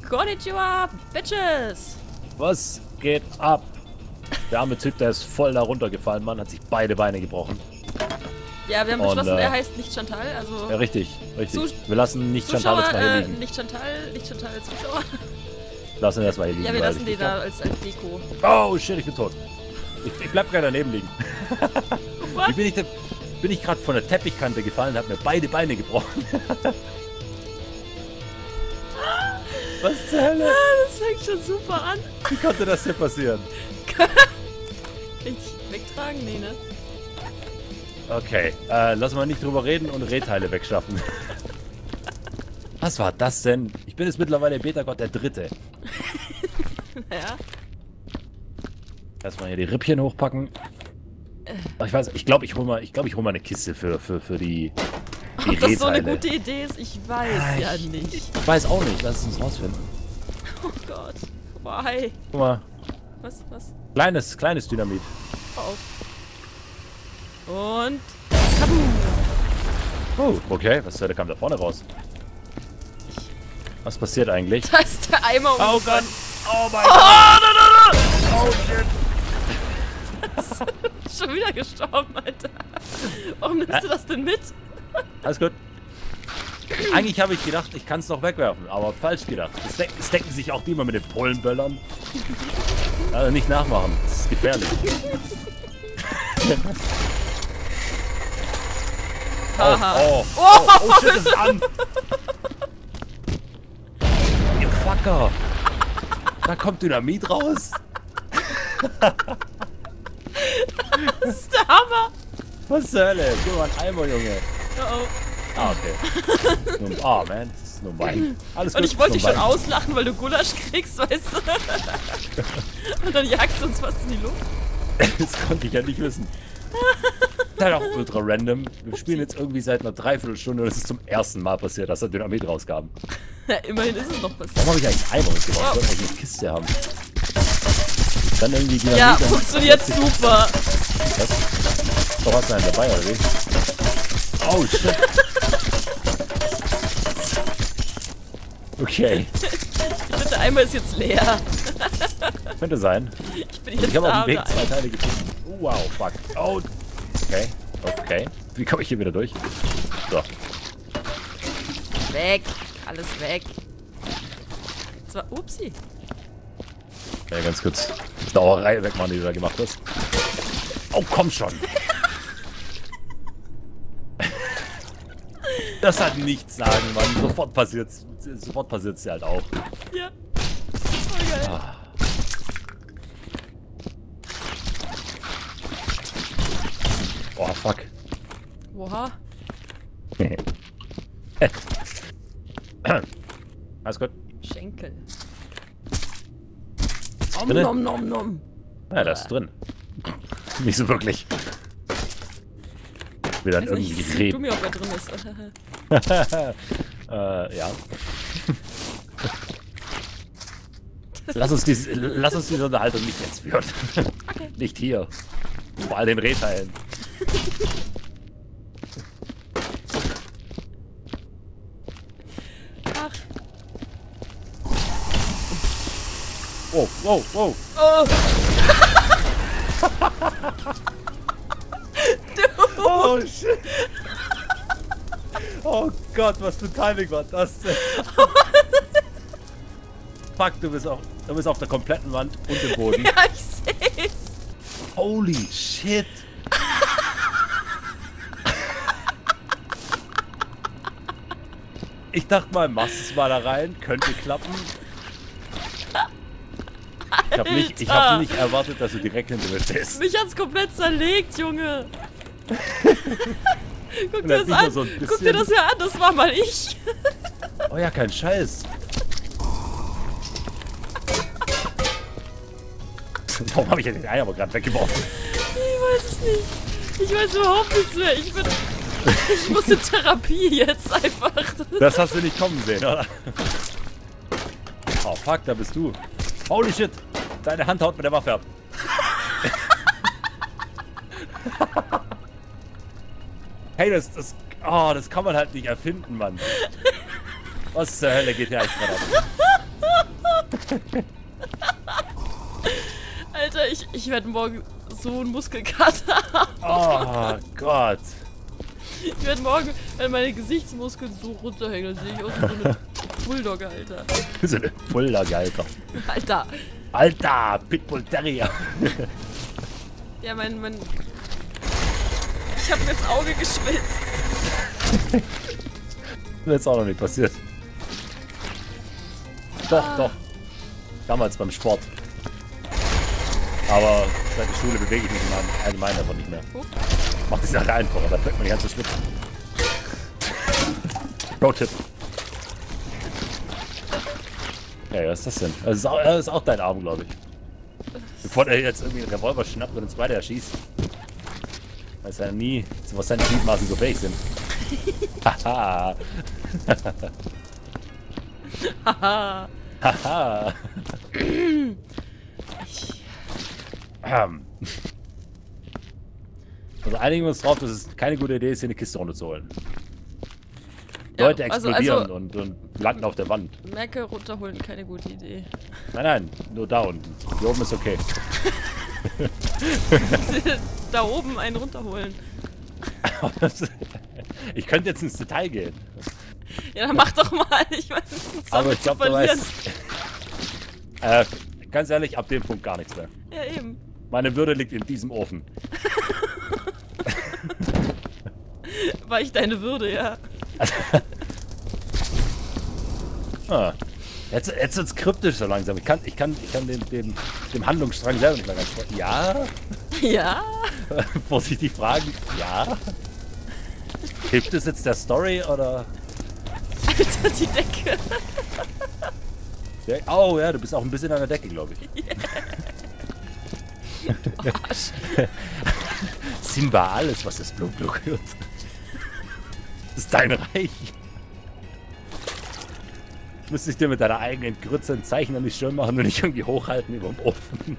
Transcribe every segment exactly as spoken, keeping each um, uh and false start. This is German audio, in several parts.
Konnichiwa, Bitches! Was geht ab? Der arme Typ, der ist voll da runtergefallen, Mann, hat sich beide Beine gebrochen. Ja, wir haben Und, beschlossen, äh, er heißt nicht Chantal, also... Ja, richtig, richtig. Zus wir lassen nicht Zuschauer, Chantal jetzt mal hier äh, liegen. nicht Chantal, nicht Chantal, Zuschauer. Lassen wir erstmal hier liegen. Ja, wir weil lassen ich den nicht da als, als Deko. Oh, shit, ich bin tot. Ich, ich bleib gerade daneben liegen. Wie bin ich denn... Bin ich gerade von der Teppichkante gefallen und habe mir beide Beine gebrochen. Was zur Hölle? Ah, das fängt schon super an. Wie konnte das hier passieren? Richtig wegtragen? Nee, ne? Okay, äh, lassen wir nicht drüber reden und Rehteile wegschaffen. Was war das denn? Ich bin jetzt mittlerweile Beta-Gott der Dritte. Ja. Erstmal hier die Rippchen hochpacken. Ach, ich weiß, ich glaube, ich hole mal, ich glaube, ich hole mal eine Kiste für, für, für die, die Ob das so eine Rehteile. gute Idee ist, ich weiß Ah, ja ich- nicht. Ich weiß auch nicht, lass es uns rausfinden. Oh Gott. Why? Guck mal, Was, was? kleines, kleines Dynamit. Oh, oh. Und... Kaboom! Oh, okay, was zur Hölle kam da vorne raus? Was passiert eigentlich? Da ist der Eimer Oh umgefallen. Gott! Oh mein Oh, Gott! no, no, no! Oh shit! Schon wieder gestorben, Alter. Warum nimmst Hä? du das denn mit? Alles gut. Eigentlich habe ich gedacht, ich kann es noch wegwerfen, aber falsch gedacht. Es, deck, es decken sich auch die mal mit den Polenböllern. Also nicht nachmachen, das ist gefährlich. Oh, Haha. oh, oh, oh, shit, ist an! You fucker! Da kommt Dynamit raus! Das ist der Hammer. Was zur Hölle? Gib mal einen Eimer, Junge. Oh, oh. Ah, okay. Nun- Ah, man, das ist nur Wein. Alles gut. Und ich wollte dich nur schon Wein. auslachen, weil du Gulasch kriegst, weißt du? Und dann jagst du uns fast in die Luft. Das konnte ich ja nicht wissen. Das ist auch ultra random. Wir spielen jetzt irgendwie seit einer Dreiviertelstunde und es ist zum ersten Mal passiert, dass er Dynamit rauskam. Ja, immerhin ist es noch passiert. Warum habe ich eigentlich einen Eimer mitgebracht? Ich wollte eigentlich eine Kiste haben. Dann irgendwie Dynamit. Ja, dann- funktioniert super. Was? Doch, hast du einen dabei, oder wie? Oh, shit. Okay. Ich finde, der Eimer ist jetzt leer. Könnte sein. Ich bin Ich jetzt habe auf da. dem Weg der zwei Eimer. Teile gefunden. Oh, wow, fuck. Oh. Okay. Okay. Wie komme ich hier wieder durch? So. Weg. Alles weg. Zwar, upsi. Ja, ganz kurz. Dauerei wegmachen, die du da gemacht hast. Oh, komm schon. Das hat nichts sagen, Mann. Sofort passiert's. Sofort passiert's dir halt auch. Ja. Voll geil. Ah. Oh, fuck. Oha. Alles gut. Schenkel. Drin? Nom, nom, nom. Ja, das ist drin. Nicht so wirklich. Wieder Also irgendwie ich du gedreht. mir, ob er drin ist. äh, ja. lass, uns dies, lass uns diese Unterhaltung nicht jetzt führen. Okay. Nicht hier. Vor all den Rehteilen. Ach. Wow, wow, wow. Oh. Oh, shit. Oh Gott, was für ein Timing war das denn? Fuck, du bist, auf, du bist auf der kompletten Wand und im Boden. Ja, ich seh's. Holy shit. Ich dachte mal, machst es mal da rein, könnte klappen. Ich habe nicht, ich hab nicht erwartet, dass du direkt hinter mir stehst. Mich hat's komplett zerlegt, Junge. Guck Und dir das das sieht an. nur so ein Guck dir bisschen- das hier an, das war mal ich. Oh ja, kein Scheiß. Warum habe ich denn den Ei aber gerade weggeworfen? Ich weiß es nicht. Ich weiß überhaupt nichts mehr. Ich bin... Ich muss in Therapie jetzt einfach. Das hast du nicht kommen sehen, oder? Oh fuck, da bist du. Holy shit. Deine Hand haut mit der Waffe ab. Hey, das, das, oh, das kann man halt nicht erfinden, Mann. Was zur Hölle geht hier eigentlich gerade ab? Alter, ich, ich werde morgen so einen Muskelkater haben. Oh Gott. Ich werde morgen, wenn meine Gesichtsmuskeln so runterhängen, dann sehe ich aus wie so eine Bulldogge, Alter. So eine Bulldogge, Alter. Alter. Alter, Pitbull Terrier. Ja, mein, mein... Ich habe mir ins Auge geschwitzt. Das ist jetzt auch noch nicht passiert. Doch, ah. doch. Damals beim Sport. Aber seit der Schule bewege ich mich im Allgemeinen davon nicht mehr. Oh. Macht die Sache einfacher, da fängt man die ganze schwitzen. Pro-Tipp. Hey, was ist das denn? Das ist auch, das ist auch dein Arm, glaube ich. Bevor der jetzt irgendwie einen Revolver schnappt und uns beide erschießt. Weiß ja nie, zu was seine Gliedmaßen so fähig sind. Haha. Haha. Haha. Ähm. Also einigen wir uns drauf, dass es keine gute Idee ist, hier eine Kiste runterzuholen. Ja, Leute also- explodieren also- und, und landen auf der Wand. Merke runterholen, keine gute Idee. Nein, nein, nur da unten. Hier oben ist okay. Da oben einen runterholen. Ich könnte jetzt ins Detail gehen. Ja, dann mach doch mal. Ich meine, Aber ich glaube, du weißt. Äh, ganz ehrlich, ab dem Punkt gar nichts mehr. Ja, eben. Meine Würde liegt in diesem Ofen. War ich deine Würde, ja. Ah. Jetzt, jetzt wird's kryptisch so langsam. Ich kann, ich kann, ich kann den, den, dem Handlungsstrang selber nicht mehr ganz folgen. Ja? Ja? Vorsichtig fragen. Ja? Hilft es jetzt der Story oder? Alter, die Decke. Der, oh ja, du bist auch ein bisschen an der Decke, glaube ich. Yeah. Du Arsch. Simba, alles, was das Blut berührt. Das ist dein Reich. Müsste ich dir mit deiner eigenen Grütze ein Zeichen an die Stirn machen und nicht irgendwie hochhalten über dem Ofen.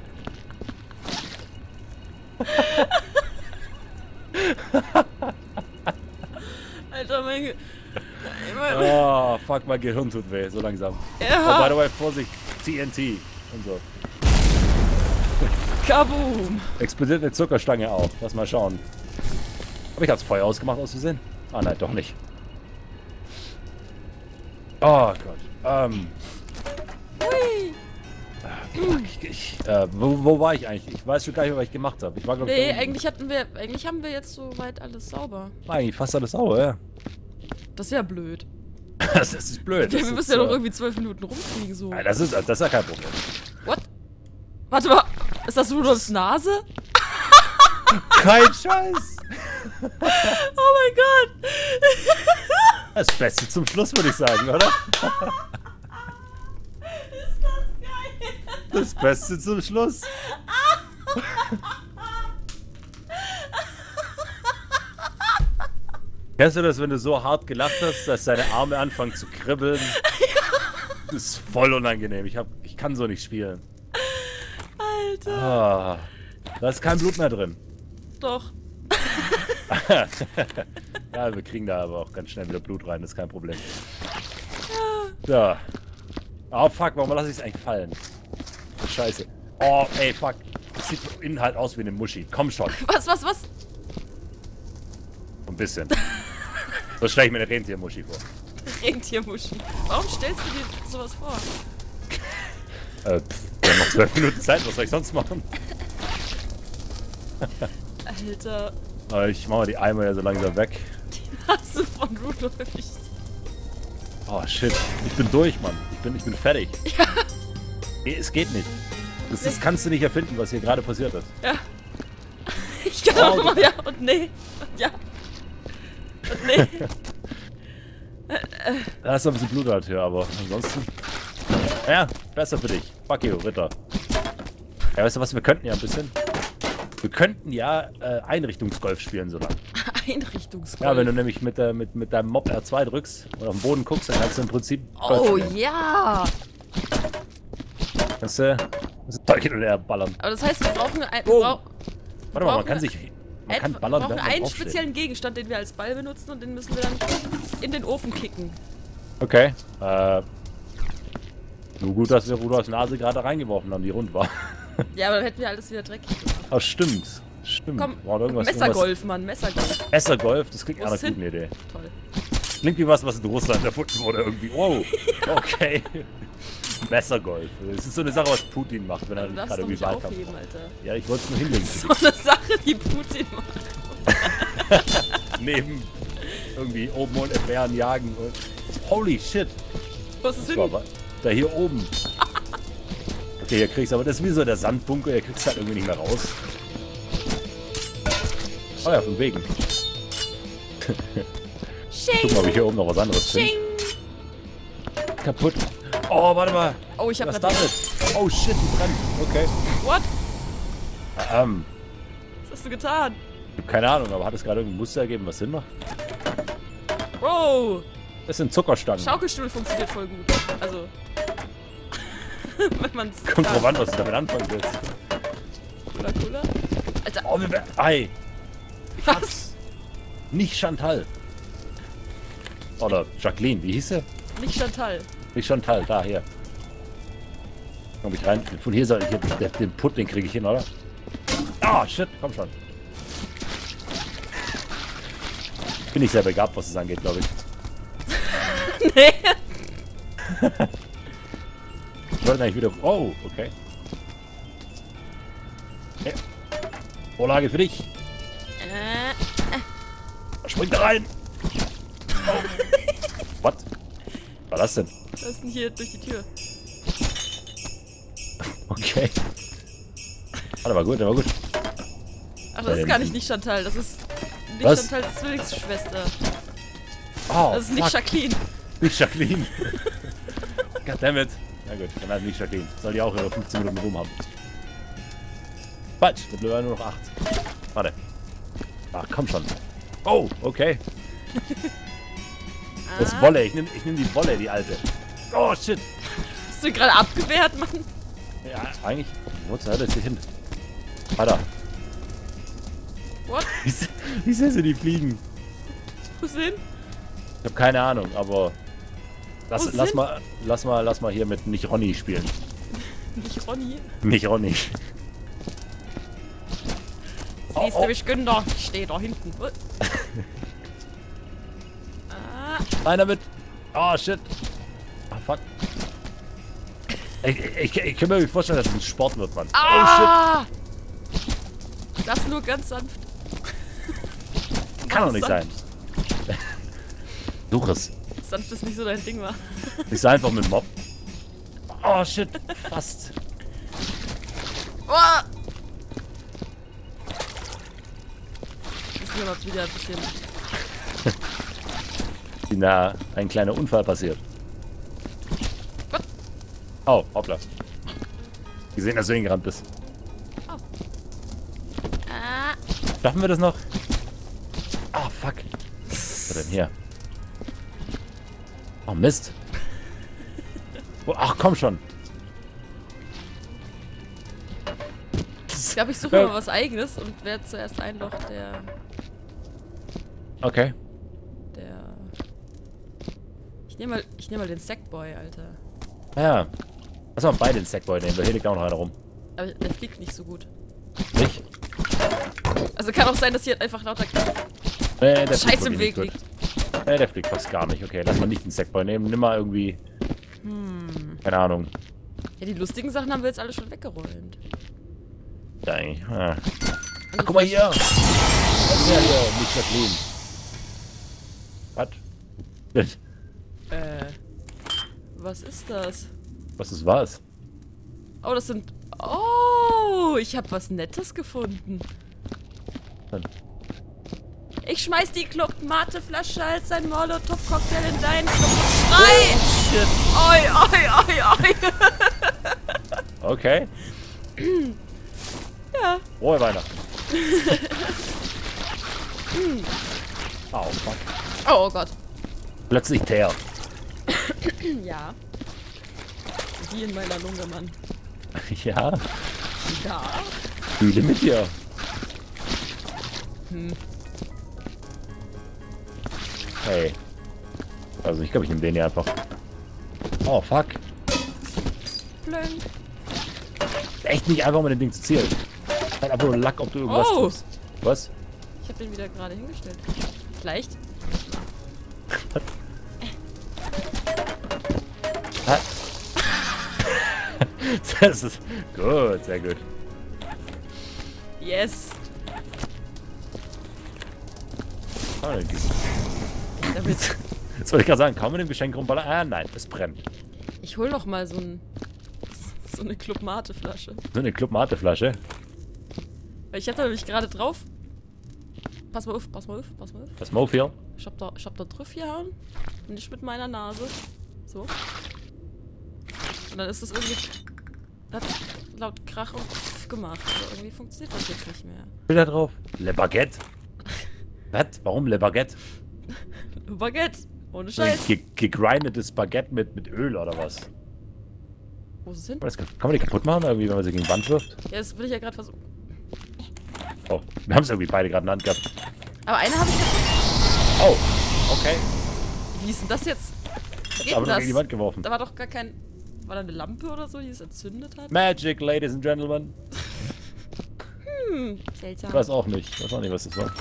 Alter, mein... Ge Oh, fuck, mein Gehirn tut weh, so langsam. Ja. Oh, by the way, Vorsicht, T N T und so. Kaboom! Explodiert eine Zuckerstange auch. Lass mal schauen. Hab ich das Feuer ausgemacht aus Versehen? Ah, nein, doch nicht. Oh Gott. Ähm. Hui. Fuck, ich, ich, äh, wo, wo war ich eigentlich? Ich weiß schon gar nicht mehr, was ich gemacht habe. Ich war, glaub ich, Nee, da unten. eigentlich hatten wir... Eigentlich haben wir jetzt soweit alles sauber. Eigentlich fast alles sauber, ja. Das ist ja blöd. Das ist blöd. Ja, Das wir ist, müssen ja noch äh, irgendwie zwölf Minuten rumfliegen, so. Nein, das ist, das ist ja kein Problem. What? Warte mal, ist das Rudolfs Nase? Kein Scheiß! Oh mein Gott! Das Beste zum Schluss, würde ich sagen, oder? Ist das geil? Das Beste zum Schluss. Kennst du das, wenn du so hart gelacht hast, dass deine Arme anfangen zu kribbeln? Das ist voll unangenehm. Ich, hab, ich kann so nicht spielen. Alter. Ah, da ist kein Blut mehr drin. Doch. Ja, wir kriegen da aber auch ganz schnell wieder Blut rein, das ist kein Problem. So. Oh fuck, warum lasse ich es eigentlich fallen? Scheiße. Oh, ey, fuck. Das sieht von innen halt aus wie eine Muschi. Komm schon. Was, was, was? Ein bisschen. So stelle ich mir eine Rentiermuschi vor. Rentiermuschi. Warum stellst du dir sowas vor? Äh, pff, wir haben noch zwölf Minuten Zeit, was soll ich sonst machen? Alter. Aber ich mache mal die Eimer ja so langsam weg. Die Nase von Rudolf. Ich... Oh shit, ich bin durch, Mann. Ich bin, ich bin fertig. Ja. Nee, es geht nicht. Das, das kannst du nicht erfinden, was hier gerade passiert ist. Ja. Ich kann Oh, auch mal ja und nee. Und ja. Und nee. Da ist ein bisschen Blut halt hier, aber ansonsten... Ja, besser für dich. Fuck you, Ritter. Ja, weißt du was, wir könnten ja ein bisschen... Wir könnten ja äh, Einrichtungsgolf spielen so lang. Einrichtungsgolf. Ja, wenn du nämlich mit, der, mit, mit deinem Mob R zwei drückst und auf den Boden guckst, dann kannst du im Prinzip... Golf Oh spielen. ja. Kannst du... Das Zeug hin und her ballern. Aber das heißt, wir brauchen ein... Oh. Brauch, Warte mal, man brauchen kann sich... Man kann wir ballern, brauchen während man einen aufsteht. speziellen Gegenstand, den wir als Ball benutzen und den müssen wir dann in den Ofen kicken. Okay. Äh... Nur gut, dass wir Rudolfs Nase gerade reingeworfen haben, die rund war. Ja, aber dann hätten wir alles wieder dreckig gemacht. Ah, stimmt. Stimmt. Komm, War da irgendwas, Messergolf, irgendwas... Mann, Messergolf. Messergolf, das klingt Wo nach ist einer guten Idee. Toll. Klingt wie was, was in Russland erfunden wurde irgendwie. Wow, okay. Messergolf. Das ist so eine Sache, was Putin macht, wenn er Du darfst gerade doch irgendwie nicht Wahlkampf aufheben, macht. Alter. Ja, ich wollte es nur hinlegen. So eine Sache, die Putin macht. Neben irgendwie oben und entfernen, jagen und... Holy shit. Was ist Das hin? war da hier oben. Okay, hier kriegst du aber... Das ist wie so der Sandbunker, hier kriegst du halt irgendwie nicht mehr raus. Oh ja, von wegen. Guck mal, ob ich hier oben noch was anderes finde. Kaputt. Oh, warte mal. Oh, ich hab Was grad- damit? Oh shit, die brennt. Okay. What? Ähm, Was hast du getan? ich hab keine Ahnung, aber hat es gerade irgendein Muster ergeben, was Sinn macht? Bro! Das sind Zuckerstangen. Schaukelstuhl funktioniert voll gut. Also. Wenn man's. Kommt drauf an, was du damit anfangen willst. Cooler, cooler. Alter, Oh, wir werden... Ei. was? Nicht Chantal. Oder Jacqueline, wie hieß sie? Nicht Chantal. Nicht Chantal, da, hier. Komm ich rein. Von hier soll ich hier... Den, den Put, den kriege ich hin, oder? Ah, shit, komm schon. Bin ich sehr begabt, was es angeht, glaube ich. Nee. Ich wollte eigentlich wieder... Oh, okay. Okay. Vorlage für dich. Äh, Spring da rein. Oh. Was? Was war das denn? was ist denn hier durch die Tür? Okay. Ah, der war gut, der war gut. Ach, das ist Ähm, gar nicht nicht Chantal. Das ist nicht was? Chantals Zwillingsschwester. Oh, Das ist nicht fuck. Jacqueline. Nicht Jacqueline. Goddammit. Na gut, dann halt nicht Jacqueline. Soll die auch ihre fünfzehn Minuten rum haben. Falsch, mittlerweile nur noch acht. Warte. Ach, komm schon. Oh, okay. Das Ah. Wolle. Ich nehme ich nehm die Wolle, die alte. Oh, shit. Hast du ihn gerade abgewehrt, Mann? Ja, eigentlich. Wo zur Hölle ist sie hin? Alter. What? Wie, se- wie sehr sie die fliegen? Wo ist hin? Ich habe keine Ahnung, aber... Lass, Wo lass, sind- mal, lass, mal, lass mal hier mit nicht Ronny spielen. Nicht Ronny. Nicht Ronny. Oh, Siehst oh. du mich, Günther? Ich stehe da hinten. What? ah, Rein damit. Oh, shit. Ah, fuck. Ich, ich, ich kann mir vorstellen, dass es ein Sport wird, Mann. ah! Das nur ganz sanft. Oh, shit. Kann doch nicht sein. Such es. Sanft ist nicht so dein Ding, war. Ich sei einfach mit Mob. Oh, shit. Fast. Oh! Ist mir mal wieder ein bisschen. Na, ein kleiner Unfall passiert. Was? Oh, hoppla. Gesehen, dass du hingerannt bist. Ah! Schaffen wir das noch? Ah, fuck. Was ist denn hier? Oh, Mist. Oh, ach, komm schon. Ich glaube, ich suche Ja. mal was Eigenes und wer zuerst einlocht, der. Okay. der. Ich nehme mal, ich nehm mal den Sackboy, Alter. Ja. Lass mal beide den Sackboy nehmen, da hier liegt auch noch einer rum. Aber der fliegt nicht so gut. Nicht? Also kann auch sein, dass hier einfach lauter Nee, der Scheiß fliegt im wirklich Weg nicht liegt. gut. Nee, der fliegt fast gar nicht. Okay, lass mal nicht den Sackboy nehmen. Nimm mal irgendwie... Hm. Keine Ahnung. Ja, die lustigen Sachen haben wir jetzt alle schon weggeräumt. Ja, eigentlich. Ah. Ach, guck mal hier! Das ist ja hier, nicht Jacqueline. Was? Äh. Was ist das? Was ist was? Oh, das sind. Oh, ich habe was Nettes gefunden. Dann. Ich schmeiß die Club-Mate-Flasche als ein Molotow-Cocktail in deinen Club und schrei! Shit. Oi, oi, oi, oi! Okay. Ja. Frohe Weihnachten. Au, fuck. Oh Gott. Plötzlich Teer. Ja. Wie in meiner Lunge, Mann. Ja, Ja. fühle mit dir. Hm. Hey. Also ich glaube, ich nehme den hier einfach. Oh, fuck. Plönk. Echt nicht einfach mit dem Ding zu zielen. Halt einfach nur Lack, ob du irgendwas Oh. tust. Was? Ich habe den wieder gerade hingestellt. Vielleicht? Ah. Das ist gut, sehr gut. Yes. Ah, dies- Damit. Jetzt wollte ich gerade sagen, kaum mit dem Geschenk rumballern. Ah, nein, es brennt. Ich hol noch mal so ein so eine Club Mate Flasche. So eine Club Mate Flasche. Weil ich hab da nämlich gerade drauf. Pass mal auf, pass mal auf, pass mal auf. Das Mofil. Ich hab da, ich hab da drauf gehauen. Und nicht mit meiner Nase. So. Und dann ist das irgendwie. Hat laut Krach und Pff gemacht. Aber irgendwie funktioniert das jetzt nicht mehr. Bilder drauf. Le Baguette. Was? Warum Le Baguette? Baguette. Ohne So ein Scheiß. ge gegrindetes Baguette mit, mit Öl oder was? Wo ist es hin? Kann man das- kann man die kaputt machen, irgendwie, wenn man sie gegen die Wand wirft? Ja, das will ich ja gerade versuchen. Oh, wir haben es irgendwie beide gerade in der Hand gehabt. Aber eine habe ich kaputt. Oh, okay. Wie ist denn das jetzt? Wie geht Aber denn nur gegen die das? Wand geworfen. Da war doch gar kein. War da eine Lampe oder so, die es entzündet hat? Magic, ladies and gentlemen. Hm, seltsam. Ich weiß auch nicht. Ich weiß auch nicht, was das war.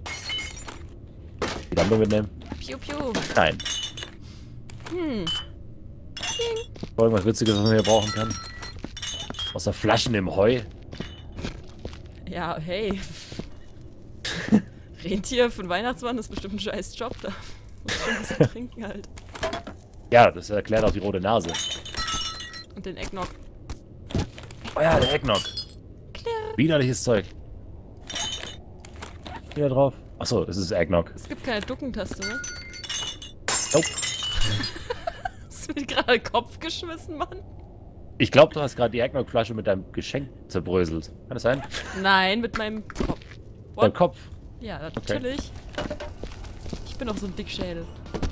Die Lampe mitnehmen? Piu, piu. Nein. Hm. Irgendwas Witziges, was man hier brauchen kann. Außer Flaschen im Heu. Ja, hey. Rentier für den Weihnachtsmann ist bestimmt ein scheiß Job da. Muss schon ein bisschen trinken halt. Ja, das erklärt auch die rote Nase. Und den Eggnog. Oh ja, der Eggnog. Klirr. Widerliches Zeug. Hier drauf. Achso, das ist Eggnog. Es gibt keine Duckentaste, ne? Nope. Hast du mir gerade den Kopf geschmissen, Mann? Ich glaube, du hast gerade die Eggnog-Flasche mit deinem Geschenk zerbröselt. Kann das sein? Nein, mit meinem Kopf. Dein Kopf. Ja, natürlich. Ich bin doch so ein Dickschädel.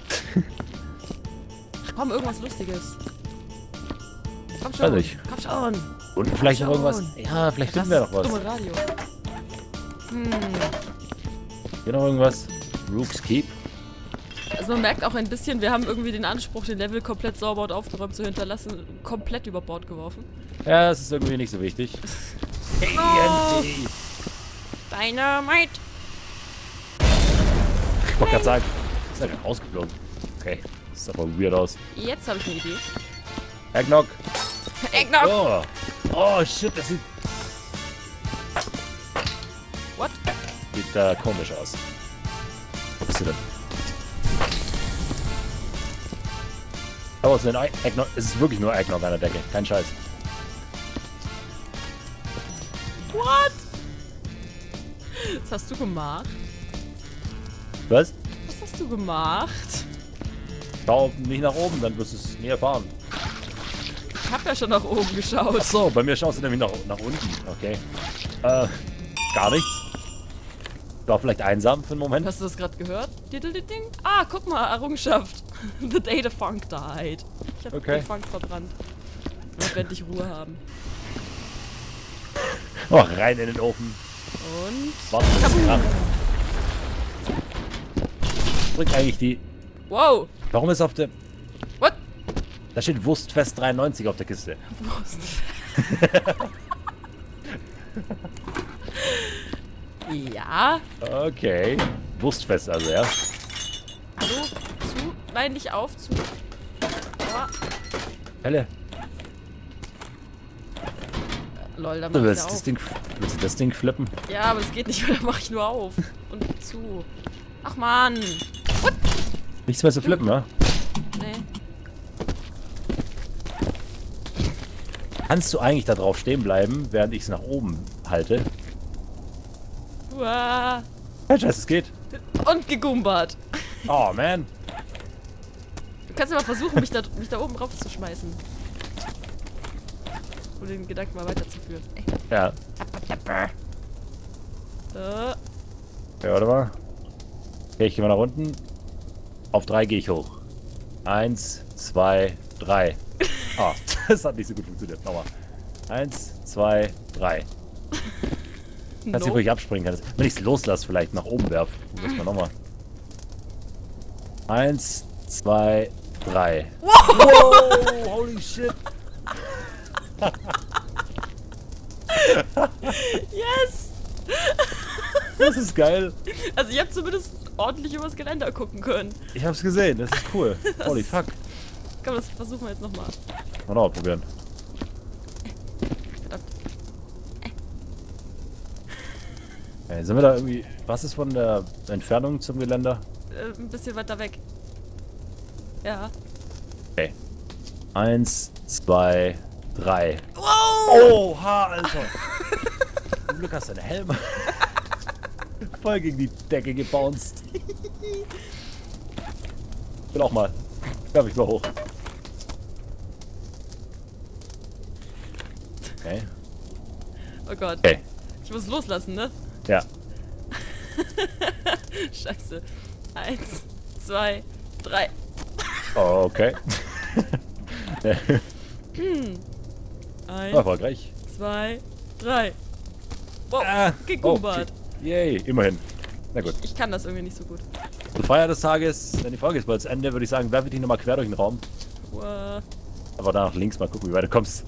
Ach komm, irgendwas Lustiges. Komm schon. Weiß ich. Komm schon. Und vielleicht noch schon. irgendwas. Ja, vielleicht Das finden wir ist noch was. dumme Radio. Hm. Hier noch irgendwas. Rook's Keep. Also man merkt auch ein bisschen, wir haben irgendwie den Anspruch, den Level komplett sauber und aufgeräumt zu hinterlassen, komplett über Bord geworfen. Ja, das ist irgendwie nicht so wichtig. T Oh. N T. Dynamite! Ich wollte gerade sagen, ist ja gerade rausgeflogen. Okay, das sieht aber weird aus. Jetzt habe ich eine Idee. Eggnog. Eggnog! Oh. Oh, shit, das sieht, What? sieht äh, komisch aus. Was bist du denn? Aber es ist ein Eggnog. Es ist wirklich nur Eggnog an der Decke. Kein Scheiß. What? Was hast du gemacht? Was? Was hast du gemacht? Schau nicht nach oben, dann wirst du es nie erfahren. Ich habe ja schon nach oben geschaut. Achso, bei mir schaust du nämlich nach, nach unten. Okay. Äh, gar nichts. War vielleicht einsam für einen Moment. Hast du das gerade gehört? Diddle-ding? Ah, guck mal, Errungenschaft. The day the funk died. Ich habe Okay. den Funk verbrannt. Und werde ich Ruhe haben. Oh, rein in den Ofen. Und... Warte, das ist krass. Drück eigentlich die... Wow! Warum ist auf der... What? Da steht Wurstfest dreiundneunzig auf der Kiste. Wurst. Ja. Okay. Wurstfest also, ja. Hallo? Zu? Nein, nicht auf. Zu. Aua. Helle. Lol, da Du mach ich willst ja das auf. Ding... Willst du das Ding flippen? Ja, aber das geht nicht, weil da mach ich nur auf. Und zu. Ach man. Nichts mehr zu flippen, ja? Nee. Kannst du eigentlich da drauf stehen bleiben, während ich es nach oben halte? Uah. Ja, scheiße, es geht. Und gegumbert. Oh, man. Du kannst ja mal versuchen, mich da, mich da oben rauf zu schmeißen. Um den Gedanken mal weiterzuführen. Ja. Äh, Ja, warte mal. Okay, ich gehe mal nach unten. Auf drei gehe ich hoch. Eins, zwei, drei. Ah, das hat nicht so gut funktioniert. Nochmal. Eins, zwei, drei. Kannst du no. ruhig abspringen. Kannst. Wenn ich es loslasse, vielleicht nach oben werf. Muss mal nochmal. Eins, zwei, drei. Wow. Wow, holy shit. Yes! Das ist geil. Also ich habe zumindest ordentlich übers Geländer gucken können. Ich hab's gesehen, das ist cool. Holy fuck. Komm, das versuchen wir jetzt nochmal. Mal noch probieren. Verdammt. Okay, sind wir da irgendwie... Was ist von der Entfernung zum Geländer? Äh, ein bisschen weiter weg. Ja. Okay. Eins, zwei, drei. Wow! Oha, Alter. Zum Glück hast du einen Helm. Voll gegen die Decke gebounced. Ich will auch mal. Werf ich mal hoch. Okay. Oh Gott. Okay. Ich muss loslassen, ne? Ja. Scheiße. Eins, zwei, drei. Oh, okay. Eins, Erfolgreich. zwei, drei. Wow, Ah, gegumbert. Oh, yay, immerhin. Na gut. Ich kann das irgendwie nicht so gut. Zur Feier des Tages, wenn die Folge ist bald zu Ende, würde ich sagen, werfe ich dich nochmal quer durch den Raum. Uah. Aber da nach links mal gucken, wie weit du kommst.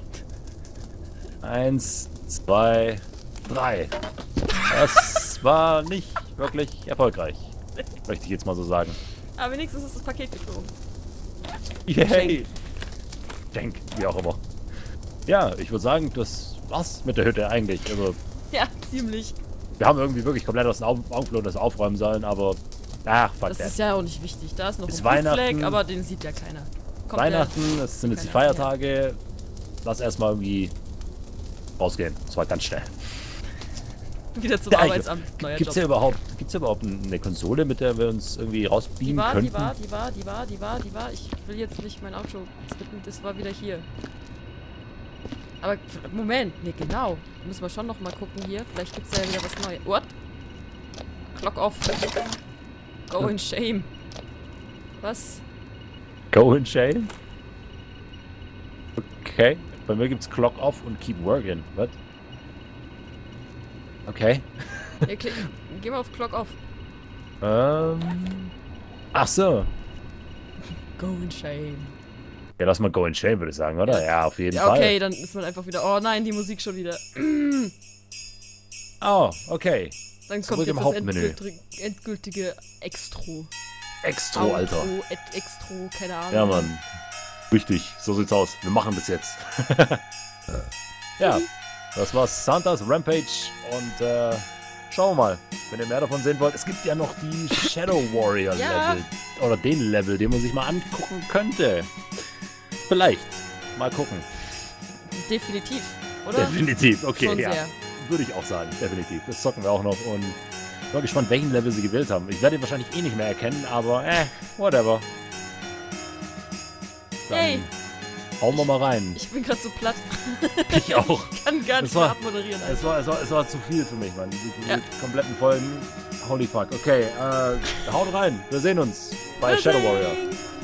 Eins, zwei, drei. Das war nicht wirklich erfolgreich. Möchte ich jetzt mal so sagen. Aber wenigstens ist das Paket geflogen. Yay! Denk, wie auch immer. Ja, ich würde sagen, das war's mit der Hütte eigentlich. Also, Ja, ziemlich. wir haben irgendwie wirklich komplett aus den Augen Augen verloren, das aufräumen sollen, aber... Ach, fuck Das that. ist ja auch nicht wichtig. Da ist noch Ist ein Weihnachten. Blutfleck, aber den sieht ja keiner. Kommt Weihnachten, das sind jetzt die keiner. Feiertage. Lass erstmal irgendwie rausgehen. Das war ganz schnell. Der, wieder zum Ja, Arbeitsamt. Neuer Gibt's Job. ja überhaupt, gibt's ja überhaupt eine Konsole, mit der wir uns irgendwie Die rausbeamen war, könnten? die war, die war, die war, die war, die war. Ich will jetzt nicht mein Outro skippen, das war wieder hier. Aber Moment, ne, genau. Müssen wir schon noch mal gucken hier. Vielleicht gibt's ja wieder was Neues. What? Clock off. Go in shame. Was? Go in shame? Okay. Bei mir gibt's Clock off und Keep working. Was? Okay. Ja, klick, geh mal auf Clock off. Ähm. Ach so. Go in shame. Ja, lass mal Go in shame, würde ich sagen, oder? Ja, auf jeden Ja, Fall. okay, dann ist man einfach wieder. Oh nein, die Musik schon wieder. Oh, okay. Dann Zurück kommt im jetzt das Hauptmenü. endgültige, endgültige Extro. Extro, Alter. Outro, et Extro, keine Ahnung. Ja, Mann. Richtig, so sieht's aus. Wir machen das jetzt. Ja, das war Santas Rampage und äh, schauen wir mal, wenn ihr mehr davon sehen wollt. Es gibt ja noch die Shadow Warrior Ja. Level. Oder den Level, den man sich mal angucken könnte. Vielleicht. Mal gucken. Definitiv, oder? Definitiv, okay, Schon ja. sehr. Würde ich auch sagen, definitiv. Das zocken wir auch noch und ich bin gespannt, welchen Level sie gewählt haben. Ich werde ihn wahrscheinlich eh nicht mehr erkennen, aber äh, whatever. Dann Yay. hauen wir mal rein. Ich bin gerade so platt. Ich auch. Kann gar nicht Das war- mehr abmoderieren. Es Also. war, es, war, es war zu viel für mich, Mann. Die, die Ja. kompletten Folgen. Holy fuck. Okay, äh, haut rein. Wir sehen uns bei Shadow Warrior. Tschüssi.